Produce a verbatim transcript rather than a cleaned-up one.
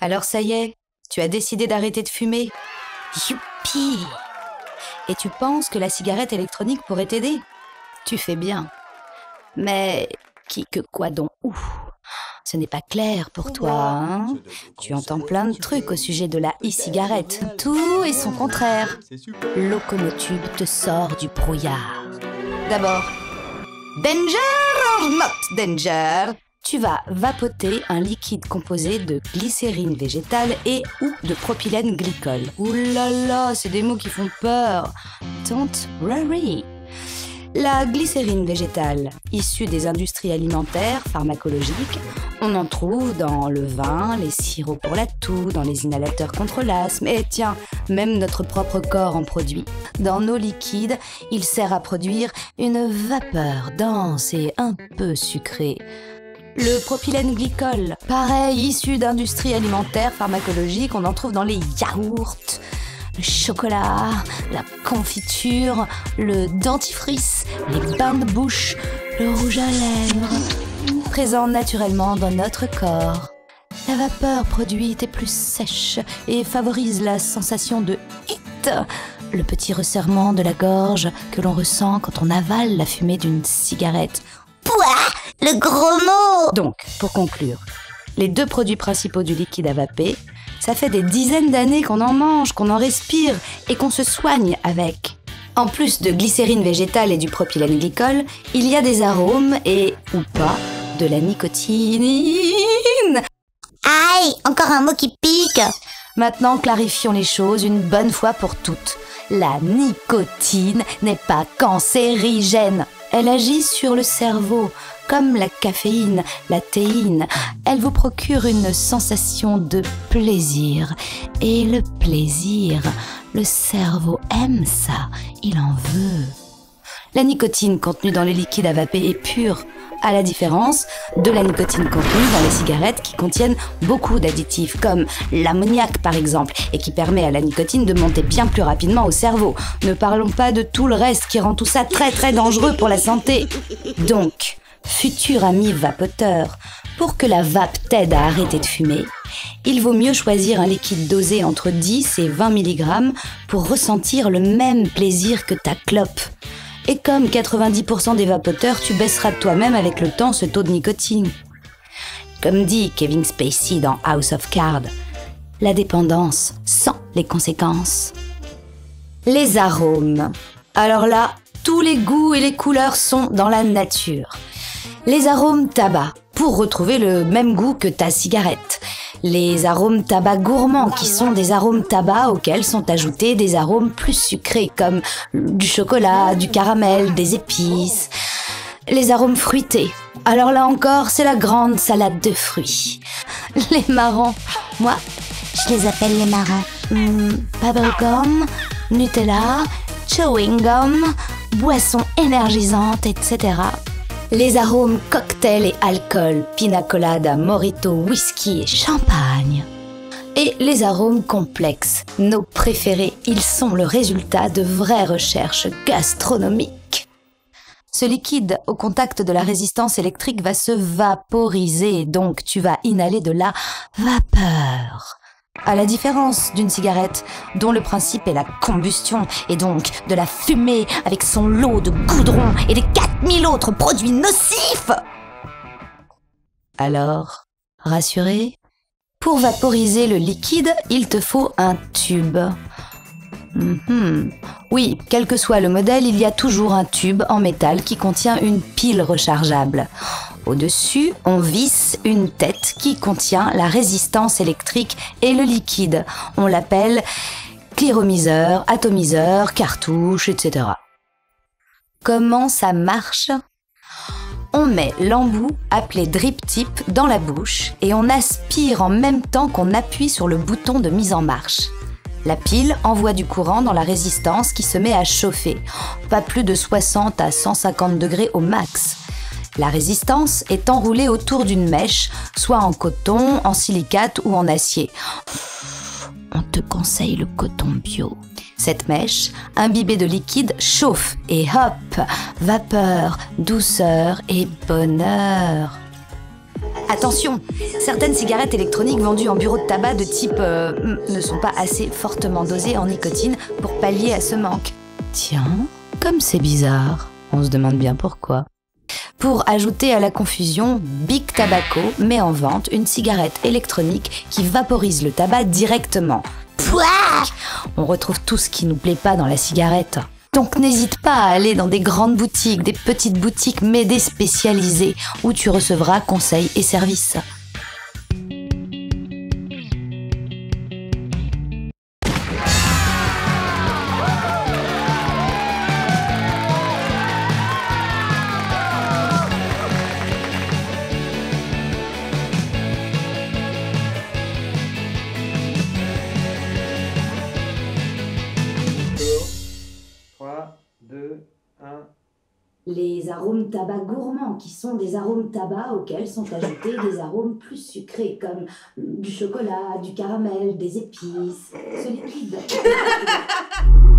Alors ça y est, tu as décidé d'arrêter de fumer? Youpi! Et tu penses que la cigarette électronique pourrait t'aider? Tu fais bien. Mais qui que quoi donc où? Ce n'est pas clair pour toi, hein? Tu entends plein de trucs au sujet de la e-cigarette. Tout et son contraire. Locomotube te sort du brouillard. D'abord, danger or not danger? Tu vas vapoter un liquide composé de glycérine végétale et ou de propylène glycol. Ouh là là, c'est des mots qui font peur. Don't worry. La glycérine végétale, issue des industries alimentaires, pharmacologiques, on en trouve dans le vin, les sirops pour la toux, dans les inhalateurs contre l'asthme, et tiens, même notre propre corps en produit. Dans nos liquides, il sert à produire une vapeur dense et un peu sucrée. Le propylène glycol, pareil, issu d'industries alimentaires, pharmacologiques, on en trouve dans les yaourts, le chocolat, la confiture, le dentifrice, les bains de bouche, le rouge à lèvres, présent naturellement dans notre corps. La vapeur produite est plus sèche et favorise la sensation de hit, le petit resserrement de la gorge que l'on ressent quand on avale la fumée d'une cigarette. Pouah, le gros mot! Donc, pour conclure, les deux produits principaux du liquide à vaper, ça fait des dizaines d'années qu'on en mange, qu'on en respire et qu'on se soigne avec. En plus de glycérine végétale et du propylène glycol, il y a des arômes et, ou pas, de la nicotine. Aïe, encore un mot qui pique. Maintenant, clarifions les choses une bonne fois pour toutes. La nicotine n'est pas cancérigène. Elle agit sur le cerveau, comme la caféine, la théine. Elle vous procure une sensation de plaisir. Et le plaisir, le cerveau aime ça, il en veut. La nicotine contenue dans les liquides à vaper est pure, à la différence de la nicotine contenue dans les cigarettes qui contiennent beaucoup d'additifs, comme l'ammoniac par exemple, et qui permet à la nicotine de monter bien plus rapidement au cerveau. Ne parlons pas de tout le reste qui rend tout ça très très dangereux pour la santé. Donc, futur ami vapoteur, pour que la vape t'aide à arrêter de fumer, il vaut mieux choisir un liquide dosé entre dix et vingt milligrammes pour ressentir le même plaisir que ta clope. Et comme quatre-vingt-dix pour cent des vapoteurs, tu baisseras de toi-même avec le temps ce taux de nicotine. Comme dit Kevin Spacey dans House of Cards, la dépendance sans les conséquences. Les arômes. Alors là, tous les goûts et les couleurs sont dans la nature. Les arômes tabac, pour retrouver le même goût que ta cigarette. Les arômes tabac gourmands, qui sont des arômes tabac auxquels sont ajoutés des arômes plus sucrés, comme du chocolat, du caramel, des épices. Les arômes fruités. Alors là encore, c'est la grande salade de fruits. Les marrons. Moi, Je les appelle les marrons. hmm, bubblegum, Nutella, chewing gum, boissons énergisantes, et cetera. Les arômes cocktail et alcool, pina colada, mojito, whisky et champagne. Et les arômes complexes, nos préférés, ils sont le résultat de vraies recherches gastronomiques. Ce liquide, au contact de la résistance électrique, va se vaporiser, donc tu vas inhaler de la vapeur. À la différence d'une cigarette, dont le principe est la combustion, et donc de la fumée avec son lot de goudron et des quatre mille autres produits nocifs. Alors, rassuré? Pour vaporiser le liquide, il te faut un tube. Mm-hmm. Oui, quel que soit le modèle, il y a toujours un tube en métal qui contient une pile rechargeable. Au-dessus, on visse une tête qui contient la résistance électrique et le liquide. On l'appelle cléromiseur, atomiseur, cartouche, et cetera. Comment ça marche? On met l'embout, appelé drip tip, dans la bouche et on aspire en même temps qu'on appuie sur le bouton de mise en marche. La pile envoie du courant dans la résistance qui se met à chauffer, pas plus de soixante à cent cinquante degrés au max. La résistance est enroulée autour d'une mèche, soit en coton, en silicate ou en acier. On te conseille le coton bio. Cette mèche, imbibée de liquide, chauffe et hop, vapeur, douceur et bonheur. Attention, certaines cigarettes électroniques vendues en bureau de tabac de type euh, ne sont pas assez fortement dosées en nicotine pour pallier à ce manque. Tiens, comme c'est bizarre, on se demande bien pourquoi. Pour ajouter à la confusion, Big Tobacco met en vente une cigarette électronique qui vaporise le tabac directement. Pouah ! On retrouve tout ce qui nous plaît pas dans la cigarette. Donc n'hésite pas à aller dans des grandes boutiques, des petites boutiques mais des spécialisées où tu recevras conseils et services. trois, deux, un... Les arômes tabac gourmands, qui sont des arômes tabac auxquels sont ajoutés des arômes plus sucrés, comme du chocolat, du caramel, des épices, ce liquide.